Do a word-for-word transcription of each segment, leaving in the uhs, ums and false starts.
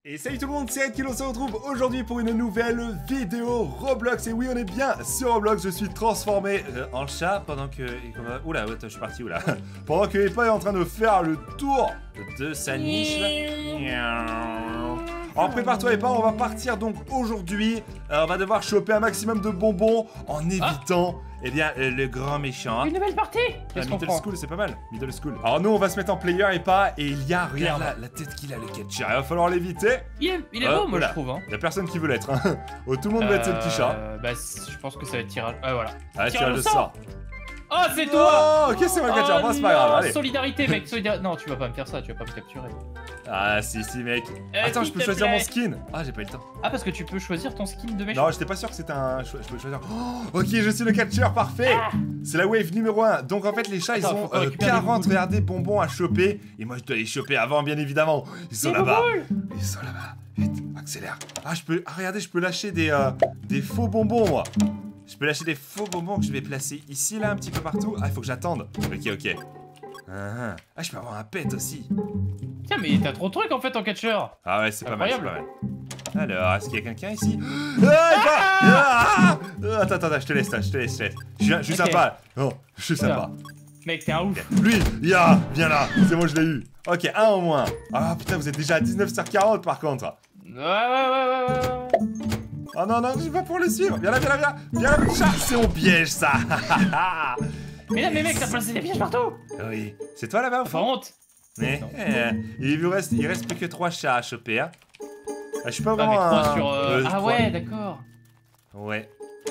Et salut tout le monde, c'est Ed qui on se retrouve aujourd'hui pour une nouvelle vidéo Roblox. Et oui, on est bien sur Roblox, je suis transformé euh, en chat pendant que... Oula, attends, je suis parti, oula. Pendant que Epa est en train de faire le tour de sa niche là. Alors prépare-toi Epa, on va partir donc aujourd'hui. euh, On va devoir choper un maximum de bonbons en évitant... Ah Eh bien, euh, le grand méchant. Une nouvelle partie. Ah, Middle School, c'est pas mal. Middle School. Alors nous, on va se mettre en player et pas. Et il y a, regarde la, la tête qu'il a, le catcher. Il va falloir l'éviter. Il est, il est Euh, beau, moi voilà. je trouve. Hein. Il y a personne qui veut l'être. Hein. Oh, tout le monde veut être ce petit chat. Euh, bah, je pense que ça va être tirage. Ah, voilà. Ah, tirage de sort. Oh, c'est toi. Oh, ok, c'est moi le catcher. Oh, Bon, c'est pas grave. Allez. Solidarité, mec. Solidarité. Non, tu vas pas me faire ça. Tu vas pas me capturer. Ah, si, si, mec. Euh, Attends, je s'il peux te choisir plaît. mon skin. Ah, j'ai pas eu le temps. Ah, parce que tu peux choisir ton skin de méchant. Non, j'étais pas sûr que c'était un. Je peux choisir. Oh, ok, je suis le catcher, parfait. Ah. C'est la wave numéro un. Donc en fait, les chats, ils Attends, ont faut qu'on euh, récupère des quarante, boules. regardez, bonbons à choper. Et moi, je dois les choper avant, bien évidemment. Ils sont Des là-bas. boules. Ils sont là-bas. Vite, accélère. Ah, je peux. Ah, regardez, je peux lâcher des, euh, des faux bonbons, moi. Je peux lâcher des faux bonbons que je vais placer ici, là, un petit peu partout. Ah, il faut que j'attende. Ok, ok. Ah, ah, je peux avoir un pet aussi. Tiens, mais t'as trop de trucs en fait en catcher. Ah ouais, c'est pas mal, c'est pas Incroyable. mal. Alors, est-ce qu'il y a quelqu'un ici? Ah, ah, ah, Attends, attends, je te laisse, là, je te laisse, je te laisse. Je suis, je suis Ok. sympa. Non, je suis sympa. Mec, t'es un ouf. Lui, ya, viens là, c'est bon, je l'ai eu. Ok, un en moins. Ah putain, vous êtes déjà à dix-neuf sur quarante par contre. Ouais, ouais, ouais, ouais, ouais, ouais. Oh non, non, je vais pas pour le suivre. Viens là, viens là, viens. Viens là, petit chat. C'est mon piège, ça. Mais là, mais mec, t'as placé des pièges partout. Oui, c'est toi là-bas au Pas fond? honte. Mais, Non. eh, il vous reste, il reste plus que trois chats à choper, hein. Ah, je suis pas Ah, mais vraiment trois un- sur. euh, euh, Ah trois. ouais, d'accord. Ouais.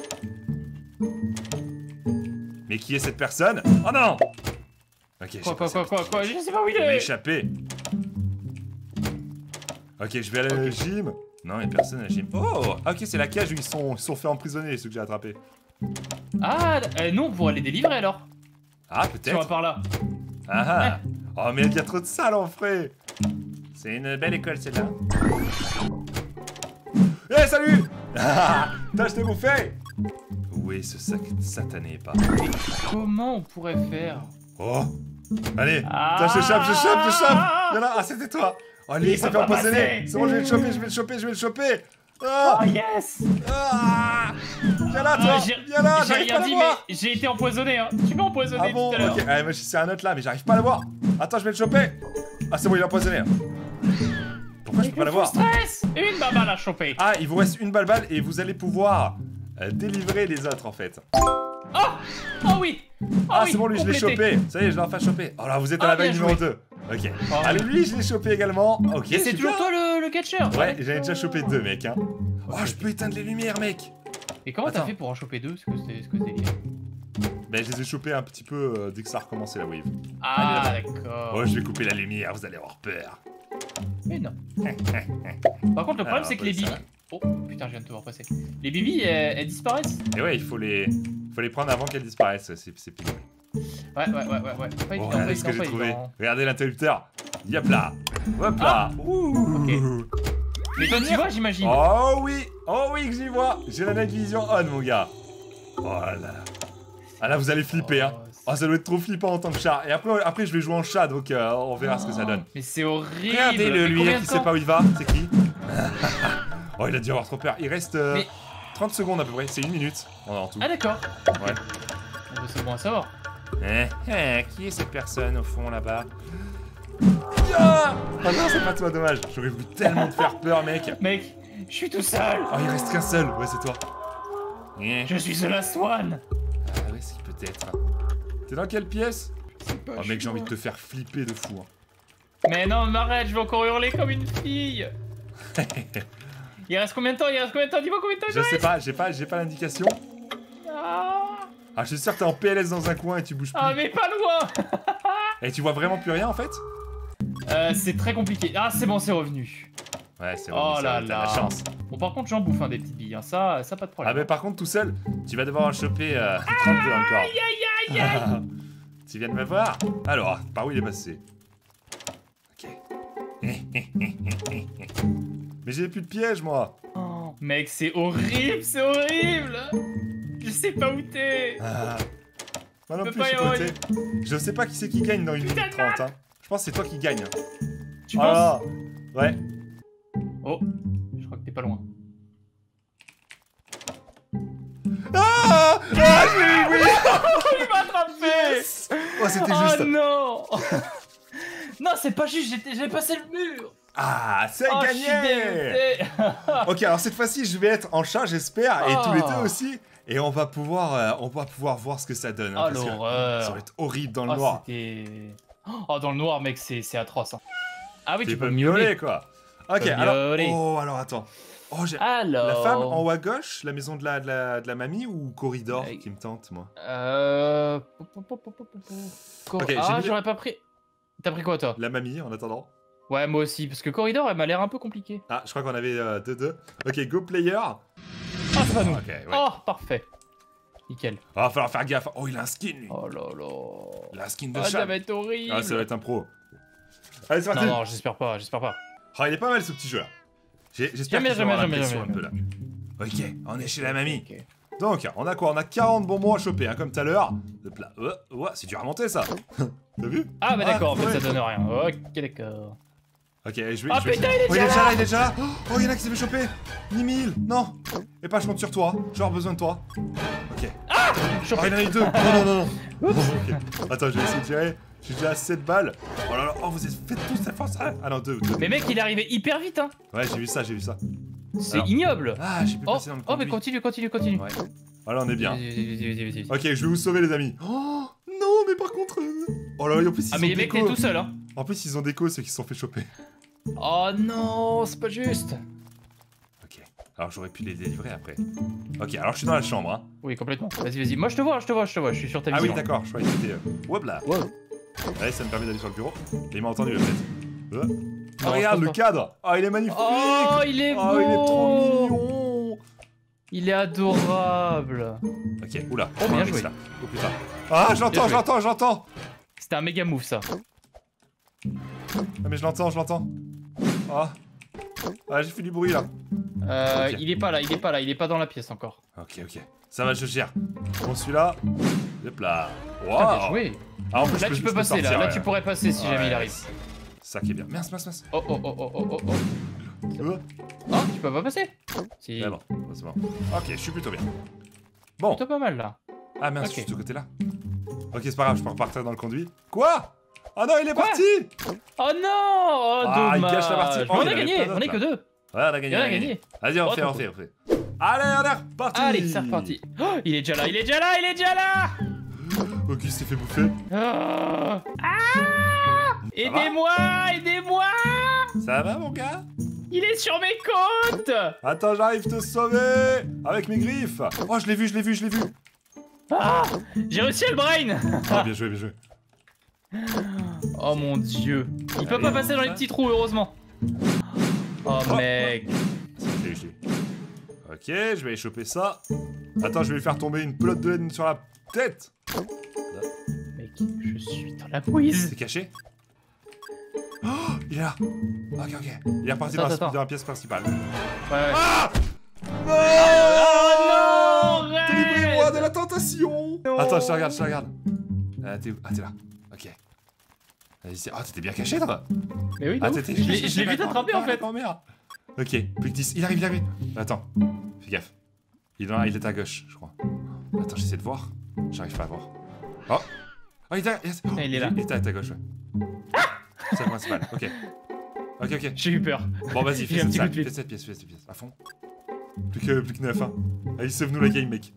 Mais qui est cette personne? Oh non! Ok, j'ai Quoi, quoi, pas quoi, quoi, quoi, je sais pas où il Il m'a est. échappé. Ok, je vais aller à la Ok. gym. Non, il y a personne à la gym. Oh! Ok, c'est la cage où ils sont, ils sont fait emprisonner, ceux que j'ai attrapés. Ah, euh, nous on pourrait les délivrer alors. Ah, Si on va peut-être. par là. Ah ah. Oh, mais il y a trop de salles en frais. C'est une belle école, celle-là. Eh, salut! Ah, t'as acheté bouffé? Où est ce sac satané pas? Comment on pourrait faire? Oh! Allez! Ah. Tiens, je chope, je chope, je chope! Viens là, ah, c'était toi! Oh, lui, Il il s'est peut fait pas empoisonner! passer. C'est bon, je vais le choper, je vais le choper, je vais le choper! Ah! Oh yes. Ah! Viens là, Ah, toi! j'ai Viens là, j'ai j'arrive pas rien à dit, le voir! mais j'ai été empoisonné. Hein. Tu m'as empoisonné Ah bon? tout à l'heure. Ok, allez, moi, c'est un autre là, mais j'arrive pas à le voir! Attends, je vais le choper! Ah, c'est bon, il est empoisonné! Pourquoi je peux pas le voir? Stress. Une baballe à choper. Ah, il vous reste une balle balle et vous allez pouvoir euh, délivrer les autres en fait. Oh. Oh oui. Oh Ah, oui, c'est bon, lui, je l'ai complété. chopé. Ça y est, je l'ai enfin chopé. Oh là, vous êtes à Ah, la veille bien numéro joué. deux. Ok. Oh, Allez, oui. lui, je l'ai chopé également. Ok. Et c'est super. toujours toi le, le catcher. Ouais, j'en ai déjà chopé deux, mec. Hein. Oh, Ok. je peux éteindre les lumières, mec. Et comment t'as Attends. fait pour en choper deux? C'est quoi ce ce que c'est délire? Ben, je les ai chopés un petit peu euh, dès que ça a recommencé la wave. Ah Allez, d'accord. Oh, je vais couper la lumière, vous allez avoir peur. Mais non. Par contre, le problème Alors, c'est que bah, les ça bibis. va. Oh putain, je viens de te voir passer. Les bibis, elles, elles disparaissent. Et ouais, il faut les, faut les prendre avant qu'elles disparaissent. C'est c'est pénible. Ouais, ouais, ouais, ouais, ouais. Pas Bon, évident, pas regardez ce que évident, j'ai pas trouvé. évident. Regardez l'interrupteur. Yop là. Hop là. Ouh. Mais toi, tu vois, j'imagine. Oh oui, oh oui que j'y vois. J'ai la night vision on, mon gars. Oh là là. Ah là, vous allez flipper, hein. Oh, ça doit être trop flippant en tant que chat. Et après, après je vais jouer en chat, donc euh, on verra ce que ça donne. Mais c'est horrible. Regardez-le, Mais lui, combien hein, de qui sait temps pas où il va. C'est qui? Oh, il a dû avoir trop peur. Il reste euh, Mais- trente secondes à peu près. C'est une minute en, en tout. Ah d'accord. Ouais. Bon, bah, c'est bon à savoir. Eh, eh, qui est cette personne au fond là-bas? Ah oh non, c'est pas toi, dommage. J'aurais voulu tellement te faire peur, mec. Mec, je suis tout seul. Oh, il reste qu'un seul. Ouais, c'est toi. Eh. Je suis the last one. Ah, ouais, c'est qui peut-être. T'es dans quelle pièce? Oh, mec, j'ai envie de te faire flipper de fou. Hein. Mais non, m'arrête, je vais encore hurler comme une fille. Il reste combien de temps? Il reste combien de temps? Dis-moi combien de temps il Je reste. sais pas, j'ai pas, j'ai pas l'indication. Ah, Ah, je suis sûr que t'es en P L S dans un coin et tu bouges plus. ah mais pas loin. Et tu vois vraiment plus rien en fait? euh, C'est très compliqué. Ah, c'est bon, c'est revenu. Ouais, c'est Oh vrai, là t'as la là. chance. Bon, par contre, j'en bouffe hein, des petites billes. Hein. Ça, ça, pas de Ah, problème. mais par contre, tout seul, tu vas devoir en choper euh, trente-deux encore. Aïe, aïe, aïe, aïe. Tu viens de me voir? Alors, par où il est passé? Ok. Mais j'ai plus de piège, moi. Oh, mec, c'est horrible, c'est horrible. Je sais pas où t'es. Ah. Moi non Peut plus, pas je suis y avoir côté. Je sais pas qui c'est qui gagne dans une minute trente. Hein. Je pense que c'est toi qui gagne. Tu Oh là penses? là. Ouais. Oh, je crois que t'es pas loin. Ah, ah, je l'ai eu, oui. Il m'a attrapé. Yes. Oh, c'était Oh juste. non. Non, c'est pas juste, j'ai passé le mur. Ah, c'est Oh, gagné. je suis dégoûté. Ok, alors cette fois-ci, je vais être en chat, j'espère, et Oh. tous les deux aussi. Et on va pouvoir, euh, on va pouvoir voir ce que ça donne. Hein, Oh parce que l'horreur. ça va être horrible dans le Oh, noir. c'était... Oh, dans le noir, mec, c'est atroce. Hein. Ah oui, Tu tu peux peux miauler, miauler. quoi. Ok, peux alors. miauler. Oh, alors attends. Oh, j'ai. Alors... La femme en haut à gauche, la maison de la, de la, de la mamie ou corridor Euh, qui me tente, moi? Euh... Cor- Ok, j'ai ah, mis- j'aurais pas pris... T'as pris quoi, toi? La mamie, en attendant. Ouais, moi aussi, parce que Corridor, elle m'a l'air un peu compliquée. Ah, je crois qu'on avait euh, deux deux. Ok, go player. Ah, c'est pas nous. Ok, ouais. Oh, parfait. Nickel. Ah, va falloir faire gaffe. Oh, il a un skin, lui. Oh là là. Il a un skin de Ah, chat. ça va être horrible. Ah, ça va être un pro. Allez, c'est parti. Non, non, j'espère pas, j'espère pas. Ah, il est pas mal ce petit jeu là. J'ai- J'espère Jamais, qu'il va avoir jamais, la jamais, pression jamais. un peu là. Ok, on est chez la mamie. Ok. Donc, on a quoi? On a quarante bonbons à choper, hein, comme tout à l'heure. Hop là. Ouais, ouais, c'est dur à monter ça. T'as vu? Ah, bah d'accord, en fait, ouais. ça donne rien. Ok, d'accord. Ok, je vais. Ah, je vais- putain, il est Oh, déjà là. il est déjà là, il est déjà là. Oh, il y en a qui s'est fait choper. Nimil, non. Et pas, je compte sur toi. J'ai besoin de toi. Ok. Ah, Oh, il y en a eu deux. Non, non, non, non. Ok. Attends, je vais essayer de gérer. J'ai déjà sept balles. Oh là là, oh, vous êtes faites tous cette force. Ah non, deux. deux. Mais mec, il est arrivé hyper vite, hein. Ouais, j'ai vu ça, j'ai vu ça. C'est Alors. ignoble. Ah, j'ai pu Oh, passer dans le oh, mais conduit. continue, continue, continue. Ouais. Voilà, on est bien. Vas-y, vas-y, vas-y, vas-y, vas-y. Ok, je vais vous sauver, les amis. Oh non, mais par contre. euh, Oh là là, en plus, ils Ah, ont mais des mec, t'es co. tout seul, hein. En plus, ils ont des causes, ceux qui se sont fait choper. Oh non, c'est pas juste. Ok. Alors, j'aurais pu les délivrer après. Ok, alors je suis dans la chambre, hein. Oui, complètement. Vas-y, vas-y. Moi, je te vois, je te vois, je te vois. Je suis sur ta Ah vision. oui, d'accord, je croyais que c'était. Euh... Hop là. Wow. Allez, ça me permet d'aller sur le bureau. Et il m'a entendu, peut-être. Euh. Oh, Non, regarde je le pense cadre. Oh, il est magnifique. Oh, il est beau. Oh, il est trop mignon. Il est adorable. Ok, oula. Oh, bien un joué. mix, là. Oh putain. Ah, je l'entends, Bien je joué. l'entends, je l'entends. C'était un méga move, ça. Ah, mais je l'entends, je l'entends. Ah. Ah, j'ai fait du bruit là. Euh, Ok. il est pas là, il est pas là, il est pas dans la pièce encore. Ok, ok. Ça va, je gère. Bon, celui-là. Hop là. Putain, bien Waouh. joué. Ah, en plus, Là, je peux- tu je peux peux passer, là. sortir, Là, ouais. tu pourrais passer si jamais il Ouais, arrive. Ça qui est bien. Mince, mince, mince. Oh, oh, oh, oh, oh, oh, oh. Euh, Oh, tu peux pas passer. Si. Ouais, bon, bon, c'est bon. Ok, je suis plutôt bien. Bon. Plutôt pas mal, là. Ah mince, Ok. je suis de ce côté-là. Ok, c'est pas grave, je peux repartir dans le conduit. Quoi? Ah non, il est Quoi? parti. Oh non. Oh, Ah, il dommage. gâche la partie. Mais Oh, on il a avait gagné, pas on d'autres, est que là. deux. Ouais, on a gagné. Il on a a gagné. Vas-y, on Oh, fait, trop on fait, on fait. Allez, on est reparti. Allez, c'est reparti. Oh, il est déjà là, il est déjà là, il est déjà là. Ok, il s'est fait bouffer. Ah. Ah. Aidez-moi, aidez-moi. Ça va, mon gars? Il est sur mes côtes. Attends, j'arrive te sauver avec mes griffes. Oh, je l'ai vu, je l'ai vu, je l'ai vu. Ah. J'ai réussi à le brain. Ah, bien joué, bien joué. Oh mon dieu. Il peut Allez, pas passer dans les ça. petits trous, heureusement. Oh Oh. mec. Je l'ai eu, je l'ai eu. Ok, je vais aller choper ça. Attends, je vais lui faire tomber une pelote de laine sur la tête. Mec, je suis dans la bouise. C'est caché? Oh, il est là. Ok, ok. Il est reparti dans, Attends, la, attends. dans la pièce principale. Ouais, ouais. Ah non. Oh non, Délivrez-moi Red. de la tentation. Non. Attends, je te regarde, je te regarde. Ah, t'es où? Ah, t'es là. Ok. Vas-y, c'est- Ah, t'étais bien caché, toi. Mais oui, Ah, non. t'étais je l'ai je l'ai vite attrapé en fait. Grand-mère. Ok, plus que dix. Il arrive, il arrive. Attends, fais gaffe. Il est, dans la- il est à gauche, je crois. Attends, j'essaie de voir. J'arrive pas à voir. Oh. Oh, il est, à- yes. Oh, il est là. Il est à ta gauche, ouais. C'est le principal, ok. Ok, ok. J'ai eu peur. Bon, vas-y, J'ai fais un cette petit coup salle. de fil. Fais cette pièce, fais cette pièce. À fond. Plus que, plus que neuf, hein. Allez, sauve-nous la game, mec.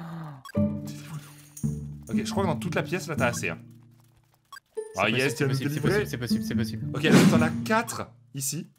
Ok, je crois que dans toute la pièce, là, t'as assez, hein. Ah, C'est yes, tu vas nous possible, c'est délivrer. possible, c'est possible, c'est possible. Ok, là, t'en as quatre ici.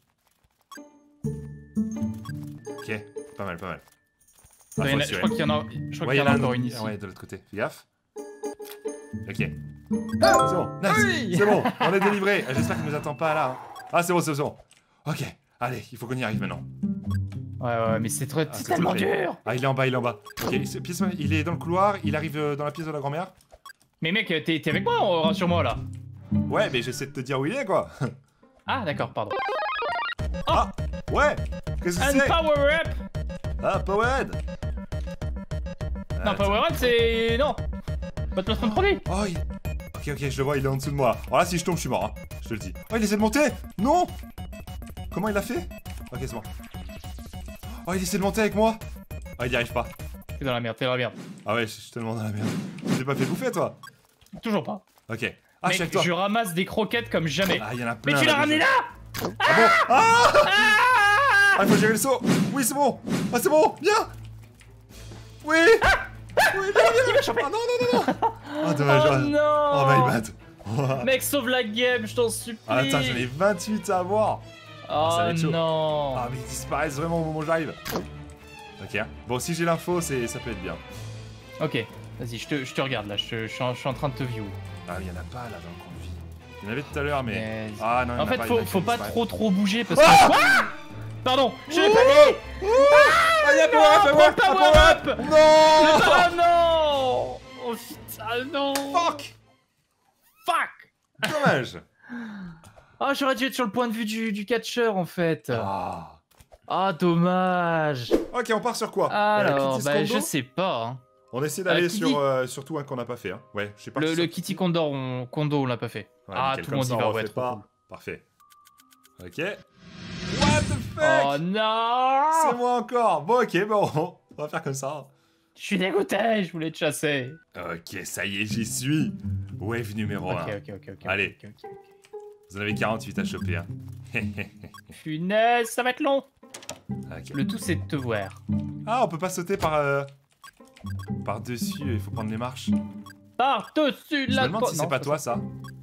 Ok, pas mal, pas mal. Ah, Il y faut en a- je assurer. crois qu'il y en a, je crois Ouais, qu'il y en a un encore autre- une ici. ah ouais, de l'autre côté. Fais gaffe. Ok. Ah, c'est bon, nice. Oui. C'est bon, on est délivré. Ah, j'espère qu'il nous attend pas là. hein. Ah, c'est bon, c'est bon, c'est bon. Ok, allez, il faut qu'on y arrive maintenant. Ouais, ouais, mais c'est trop, Ah, c'est c'est tellement terrible. dur. Ah, il est en bas, il est en bas. Ok, ce- pièce- il est dans le couloir, il arrive euh, dans la pièce de la grand-mère. Mais mec, t'es t'es avec moi, euh, rassure-moi là. Ouais, mais j'essaie de te dire où il est, quoi. Ah, d'accord, pardon. Ah, ouais, qu'est-ce que And c'est? power up. Ah, Powerhead. Non, power up, c'est non. Pas de placement de produit. Oh, il... Ok, ok, je le vois, il est en dessous de moi. Alors là, si je tombe, je suis mort, hein. Je te le dis. Oh, il essaie de monter. Non. Comment il a fait? Ok, c'est bon. Oh, il essaie de monter avec moi. Oh, il y arrive pas. T'es dans la merde, t'es dans la merde. Ah ouais, je suis tellement dans la merde. Tu t'es pas fait bouffer, toi? Toujours pas. Ok. Ah, je suis avec Mec, toi. je ramasse des croquettes comme jamais. Ah, il y en a plein. Mais tu l'as ramené là? Ah bon? Ah Ah, il faut gérer le saut. Oui, c'est bon. Ah, c'est bon. Viens. Oui. Oui, viens, viens. Il m'a chopé. Ah, non, non, non, non. Ah, dommage. Oh ah. non. Oh, my bad. Mec, sauve la game, je t'en supplie. Ah, attends, j'en ai vingt-huit à avoir. Oh ça va être chaud. non. Ah, mais ils disparaissent vraiment au moment où j'arrive. Ok. Bon, si j'ai l'info, c'est ça peut être bien. Ok, vas-y, je te, je te regarde là, je, je, suis en, je suis en train de te view. Ah, il y en a pas là dans le coin de vie. Il y en avait tout à l'heure, mais. Mais- Ah, non, il y En en a fait, pas, il y faut, en a faut qui pas disparaissent. trop trop bouger parce Ah que. Ah Pardon, je l'ai pas dit. Ah, y'a Non, power up, prends power pas up, power up. Non. Ah non. Oh putain, non. Fuck. Fuck. Dommage. Ah, j'aurais dû être sur le point de vue du, du catcheur en fait. Ah. Ah, dommage. Ok, on part sur quoi? Alors, Euh, Kitty bah, Kondo je sais pas. Hein. On essaie d'aller Euh, Kitty. sur euh, surtout un qu'on n'a pas fait. Hein. Ouais, je sais pas. Le, le Kitty Condor, on, Kondo, on l'a pas fait. Ouais, ah, nickel, tout comme le monde ça, y on va, refait ouais, trop pas. cool. Parfait. Ok. What the fuck? Oh non. C'est moi encore. Bon, ok, bon, on va faire comme ça. Je suis dégoûté, je voulais te chasser. Ok, ça y est, j'y suis. Wave numéro Ok, un. ok, ok, ok. Allez. ok, ok, ok. Vous en avez quarante-huit à choper. Hein. Punaise, ça va être long. Ok. Le tout, c'est de te voir. Ah, on peut pas sauter par euh, par dessus. Il faut prendre les marches. Par-dessus Je me la demande si Non, c'est pas c'est toi ça.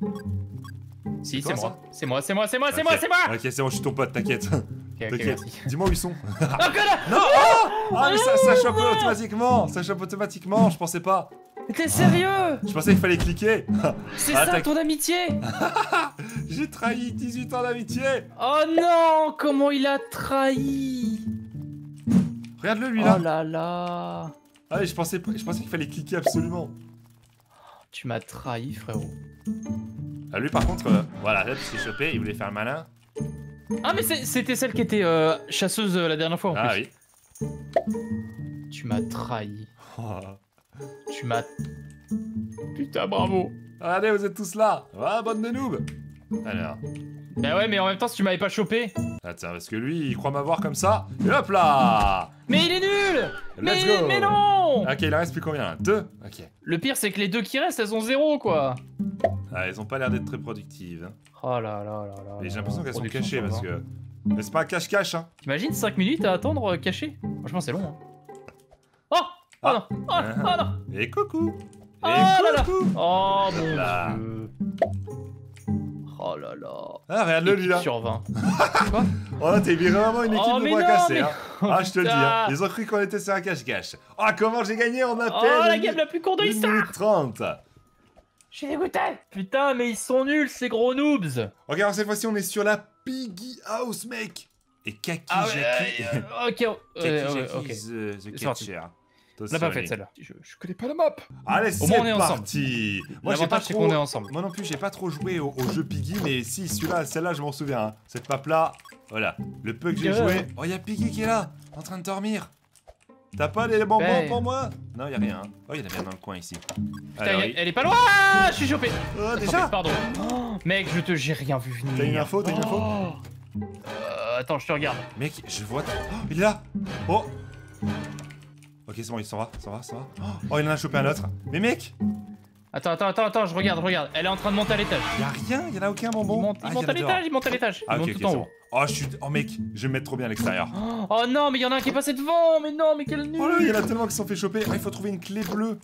Si, toi, c'est moi. C'est moi, c'est moi, c'est moi, c'est Ok. moi, c'est moi. Ok, c'est bon, je suis ton pote, t'inquiète. Ok, ok, T'inquiète. merci. Dis-moi où ils sont. Oh, connard. Non, oh ah, mais ça, ça chope automatiquement. Ça chope automatiquement. Je pensais pas. T'es sérieux? Je pensais qu'il fallait cliquer. C'est Ah, ça t'as- ton amitié? J'ai trahi dix-huit ans d'amitié. Oh non, comment il a trahi. Regarde-le lui là. Oh là là. Ah, mais je pensais, je pensais qu'il fallait cliquer absolument. Tu m'as trahi, frérot. Ah, lui par contre, euh, voilà, là, il s'est chopé, il voulait faire le malin. Ah, mais c'est- c'était celle qui était euh, chasseuse euh, la dernière fois en Ah plus. oui. Tu m'as trahi. Oh. Tu m'as... Putain, bravo. Allez, vous êtes tous là. Ah, bande de noobs. Alors. Bah ouais, mais en même temps, si tu m'avais pas chopé... Attends, parce que lui, il croit m'avoir comme ça. Et hop là. Mais il est nul. Let's mais, go. mais non. Ok, il en reste plus combien là? Deux. Ok. Le pire, c'est que les deux qui restent, elles ont zéro, quoi. Ah, elles ont pas l'air d'être très productives. Hein. Oh là là là là. Et j'ai là, l'impression qu'elles sont production cachées sur parce vingt. que. Mais c'est pas un cache-cache, hein. T'imagines cinq minutes à attendre euh, caché? Franchement, c'est long. Hein. Oh. Oh Ah. non. Oh, oh non. Et coucou. Et Oh là là. coucou. Oh mon Là. dieu. Oh là là. Ah, regarde-le lui là. Sur vingt. Quoi? Oh là, t'es vraiment une équipe Oh, de mais bras non, cassés, mais- hein. Oh, Ah, je te le dis, hein. putain. Ils ont cru qu'on était sur un cache-cache. Ah, comment j'ai gagné en à Oh, peine la game la plus courte de une l'histoire. minute trente. Je suis dégoûté. Putain, mais ils sont nuls, ces gros noobs. Ok, alors cette fois-ci, on est sur la Piggy House, mec. Et Kaki Ah ouais, Jaki. euh, euh, ok, euh, Kaki euh, ouais, Jaki ok. the, the C'est parti. Catcher. On l'a pas faite celle-là. Je, je connais pas la map. Allez, Au moins, on c'est est ensemble. parti. Moi, j'ai pas L'avantage, c'est trop... qu'on est ensemble. Moi non plus, j'ai pas trop joué au, au jeu Piggy, mais si, celui-là, celle-là, je m'en souviens. Hein. Cette map-là, voilà. Le peu que j'ai Ouais. joué. Oh, y'a Piggy qui est là, en train de dormir. T'as pas des bonbons Ouais. pour moi? Non, y'a rien. Hein. Oh, y'en a bien dans le coin ici. Putain, Alors, elle, il- elle est pas loin. Ah, je suis chopé. Oh, Attrapé, déjà? Pardon. Oh, mec, je te, j'ai rien vu venir. T'as une info, t'as une info? Oh. Euh, attends, je te regarde. Mec, je vois... Oh, il est là. Oh. Ok, c'est bon, il s'en va, s'en va, s'en va. Oh, il en a chopé un autre. Mais mec, Attends, attends, attends, attends, je regarde, regarde. Elle est en train de monter à l'étage. y a rien, y en a aucun bonbon. Il monte, il Ah, monte y en à a dehors. l'étage, il monte à l'étage. Ah, Il ok, monte ok, tout en c'est haut. bon. Oh, je suis... Oh, mec, je vais me mettre trop bien à l'extérieur. Oh non, mais il y en a un qui est passé devant. Mais non, mais quel nul. Oh là, il y en a tellement qui se sont fait choper. Ah, il faut trouver une clé bleue.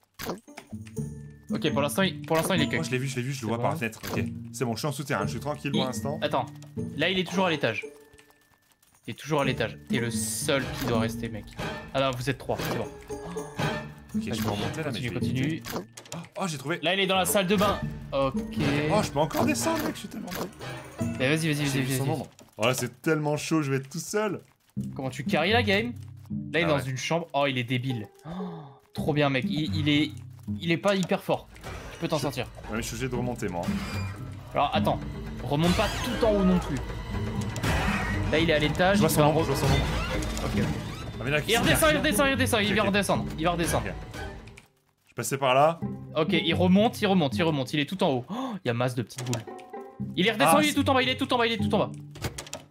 Ok, pour l'instant, il, pour l'instant, il est que. Oh, je l'ai vu, je l'ai vu, je le C'est vois bon. par la fenêtre. Ok, c'est bon, je suis en souterrain, je suis tranquille pour Il- l'instant. Attends, là, il est toujours à l'étage. Il est toujours à l'étage. T'es le seul qui doit rester, mec. Ah non, vous êtes trois, c'est bon. Ok, je peux remonter là, mais je Continue, vais continue. éviter. Oh, j'ai trouvé. Là, il est dans la salle de bain. Ok. Oh, je peux encore descendre, mec, je suis tellement beau. Mais vas-y, vas-y, J'ai vas-y, vu son vas-y. ombre. Oh là, c'est tellement chaud, je vais être tout seul. Comment tu carries la game? Là, il est Ah dans ouais. une chambre. Oh, il est débile. Oh, trop bien, mec. Il, il est, il est pas hyper fort. Tu peux t'en sortir. Ouais, mais je suis obligé de remonter, moi. Alors, attends. Remonte pas tout en haut non plus. Là, il est à l'étage. Je vois il son va ombre, re- je vois son ombre. Ok. Ah, mais là, qui Il c'est redescend, qui- il redescend, il redescend. Il Ok, va ok. redescendre. Il va redescendre. Ok. Je passais par là. Ok, il remonte, il remonte, il remonte. Il est tout en haut. Oh, il y a masse de petites boules. Il est redescendu, Ah, il est tout en bas, il est tout en bas, il est tout en bas.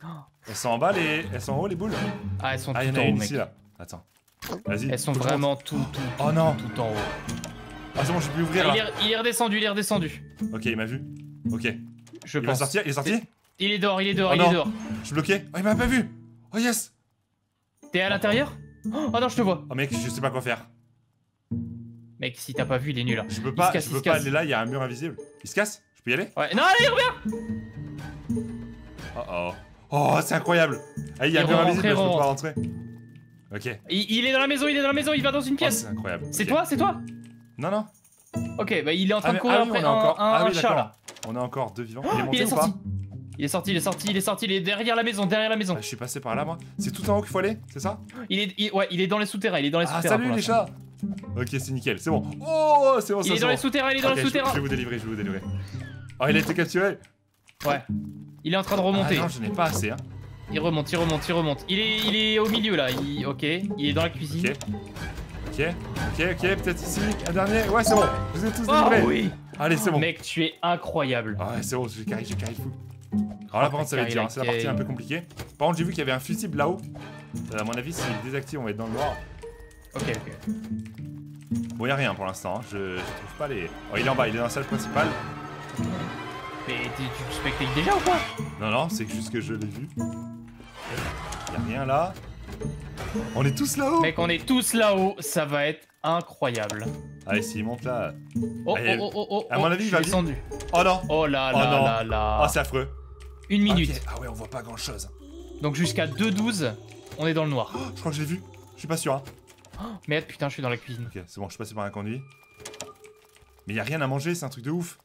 Elles sont en bas, les... elles sont en haut, les boules? Ah, elles sont Ah, il y en tout a en haut, une mec. ici, là. Attends. Vas-y. Elles sont faut que je vraiment monte. tout, tout, Oh non. tout en haut. Ah, c'est bon, je peux ouvrir, Ah, là. il, est, il est redescendu, il est redescendu. Ok, il m'a vu. Ok. Je Il pense. va sortir, il est sorti? Il est dehors, il est dehors, Oh il non. est dehors. Je suis bloqué. Oh, il m'a pas vu. Oh, yes. T'es à l'intérieur? Oh non, je te vois. Oh, mec, je sais pas quoi faire. Mec, si t'as pas vu, il est nul. Je peux Il pas, se casse, je il peux se pas casse. aller là, il y a un mur invisible. Il se casse? Je peux y aller? Ouais, non, allez, reviens. Oh oh. Oh, c'est incroyable. Ah, il y a un Il mur rentre, invisible, il je peux rentre. pas rentrer. Ok. Il, il est dans la maison, il est dans la maison, il va dans une Oh, pièce. c'est incroyable. C'est Ok. toi, c'est toi? Non, non. Ok, bah il est en train Ah, de mais- courir ah oui, après on est un, encore. un- Ah un oui, chat d'accord. là. On est encore deux vivants. Oh, il est monté il est ou sorti. pas? Il est sorti, il est sorti, il est sorti, il est derrière la maison, derrière la maison. Ah, je suis passé par là, moi. C'est tout en haut qu'il faut aller, c'est ça? Il est, il- ouais, il est dans les souterrains, il est dans les Ah, souterrains. salut pour les l'instant. chats. Ok, c'est nickel, c'est bon. Oh, c'est bon, ça Il est c'est dans bon. les souterrains, il est dans Ok, les je- souterrains. Je vais vous délivrer, je vais vous délivrer. Oh, il a été capturé. Ouais. Il est en train de remonter. Ah non, je n'ai pas assez, hein. Il remonte, il remonte, il remonte. Il est, il est au milieu là. Il, ok. Il est dans la cuisine. Ok. Ok, ok, ok, peut-être ici, un dernier. Ouais, c'est bon, je vous ai tous Oh délivrés. oui. Allez, c'est bon. Mec, tu es incroyable. Ah ouais, c'est bon, j'ai carré, j'ai carré fou. Alors là, par contre, ça va être dur, hein, c'est la partie un peu compliquée. Par contre, j'ai vu qu'il y avait un fusible là-haut. Euh, à mon avis, s'il désactive, on va être dans le noir. Ok, ok. Bon, y a rien pour l'instant, hein. je, je trouve pas les. Oh, il est en bas, il est dans la salle principale. Mais t'es- tu spectates déjà ou pas? Non, non, c'est juste que je l'ai vu. Y a rien là. On est tous là-haut. Mec, on est tous là-haut. Ça va être incroyable. Allez, s'il monte là. Oh, Ah, il y a- oh, oh, oh, oh. à mon oh, avis, je il va suis descendu. Oh non. Oh là Oh là non. là là. Oh, c'est affreux. Une minute. Ok. Ah ouais, on voit pas grand chose. Donc jusqu'à deux douze, on est dans le noir. Oh, je crois que je l'ai vu. Je suis pas sûr, hein. Merde, putain, je suis dans la cuisine. Ok, c'est bon, je suis passé par un conduit. Mais y a rien à manger, c'est un truc de ouf.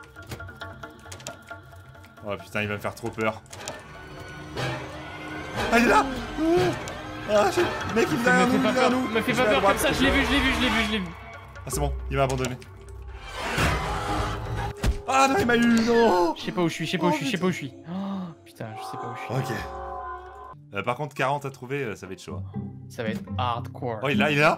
Oh putain, il va me faire trop peur. Ah, il est là. Ah, je... Mec, il est Me derrière nous, fais il pas est derrière peur, nous. me fais Je pas vais à peur droite, comme ça, je l'ai vu, je l'ai vu, je l'ai vu, je l'ai vu. Ah, c'est bon, il m'a abandonné. Ah non, il m'a eu, non. Je sais pas où je suis, je sais pas où Oh, je suis, je sais pas où je suis. Oh, putain, je sais pas où je suis. Ok. Euh, par contre, quarante à trouver, euh, ça va être chaud. Ça va être hardcore. Oh, il est là, il est là.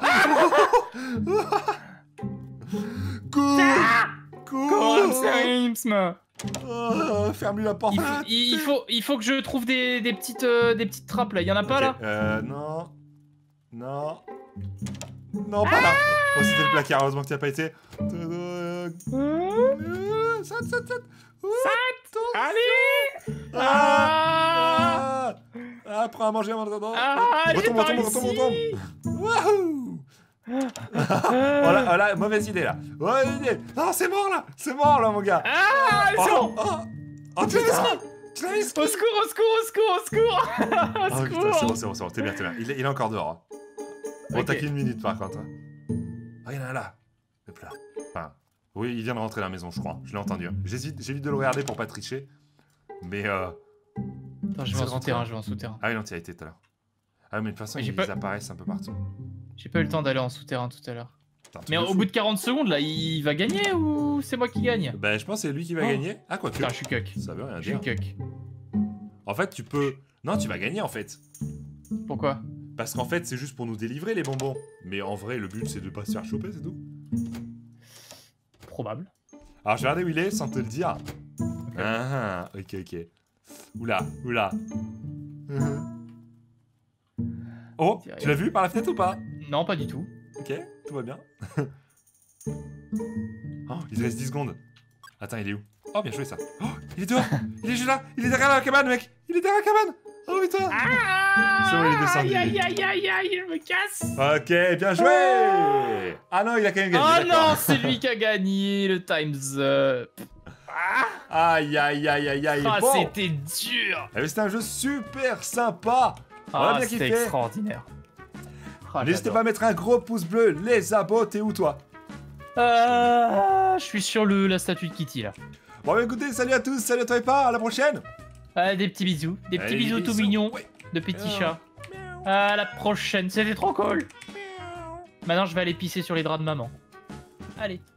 Cours. Corum Cours. Saimsme. Oh, ferme-lui la porte. il, faut, il, il faut, il faut que je trouve des, des petites, euh, des petites trappes là. Il y en a pas Ok, là? Euh, non. Non. Non, pas là. Oh, c'était le placard, heureusement que tu as pas été. Euh, Saute, saute, saute. Allez. Ah. Ah, ah, prends à manger avant de rentrer. Ah, allez, Retombe, par retombe, retombe, ici. retombe. Wouhou. Voilà, voilà, mauvaise idée là. Mauvaise idée. Non, c'est mort là. C'est mort là, mon gars. Ah, c'est Oh, bon. oh, oh, tu l'as mis. Tu l'as mis. Au secours, au secours, au secours, au secours. Au Oh putain, c'est bon, secours. c'est bon, c'est bon, t'es bien, t'es bien. Il est, il est encore dehors. Hein. Bon, Ok. t'as qu'une minute par contre. Hein. Ah, il y en a un là. Hop là. Enfin, oui, il vient de rentrer à la maison, je crois. Je l'ai entendu. Hein. J'hésite, j'évite de le regarder pour pas tricher. Mais euh. Attends, je vais en souterrain, je vais en souterrain. Ah oui, non, tu y as été tout à l'heure. Ah, mais de toute façon, Mais j'ai ils pas- apparaissent un peu partout. J'ai pas eu le temps d'aller en souterrain tout à l'heure. Putain, tu Mais me au fous. bout de quarante secondes là, il va gagner ou c'est moi qui gagne? Bah, je pense que c'est lui qui va Oh. gagner. Ah, quoi que. Putain, je suis cuck. Ça veut rien Je suis dire. cuck. En fait, tu peux. Non, tu vas gagner en fait. Pourquoi? Parce qu'en fait, c'est juste pour nous délivrer les bonbons. Mais en vrai, le but, c'est de pas se faire choper, c'est tout. Probable. Alors, je vais regarder où il est sans te le dire. Ah, ok, ok. Oula, oula. Oh, Dis rien. tu l'as vu par la fenêtre ou pas? Non, pas du tout. Ok, tout va bien. Oh, il te reste dix secondes. Attends, il est où? Oh, bien joué ça. Oh, il est dehors. Il est juste là. Il est derrière la cabane, mec. Il est derrière la cabane. Oh putain. Ah, C'est bon, il est descendu. Aïe, aïe, aïe, aïe, aïe, je me casse. Ok, bien joué. Ah non, il a quand même gagné. Oh d'accord. non, c'est lui qui a gagné le Time's Up. Aïe, aïe, aïe, aïe, aïe. Ah, Bon. c'était dur. Eh, mais c'était un jeu super sympa. On a Ah, bien c'était kiffé. extraordinaire. Ah, N'hésitez j'adore. pas à mettre un gros pouce bleu. Les abos, t'es où toi? Euh, je suis sur le, la statue de Kitty là. Bon, bah écoutez, salut à tous. Salut à toi et pas. À la prochaine. Ah, des petits bisous. Des petits Allez, bisous tout bisous. mignons. Ouais. De petits Miaou. chats. À la prochaine. C'était trop cool. Maintenant, je vais aller pisser sur les draps de maman. Allez.